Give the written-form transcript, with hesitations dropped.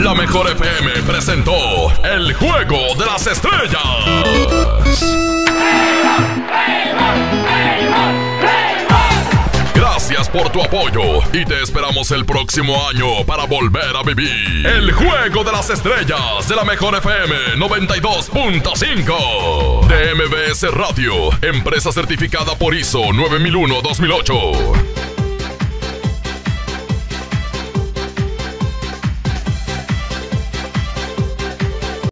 La Mejor FM presentó El Juego de las Estrellas. Gracias por tu apoyo y te esperamos el próximo año para volver a vivir El Juego de las Estrellas de la Mejor FM 92.5 de MBS Radio, empresa certificada por ISO 9001-2008.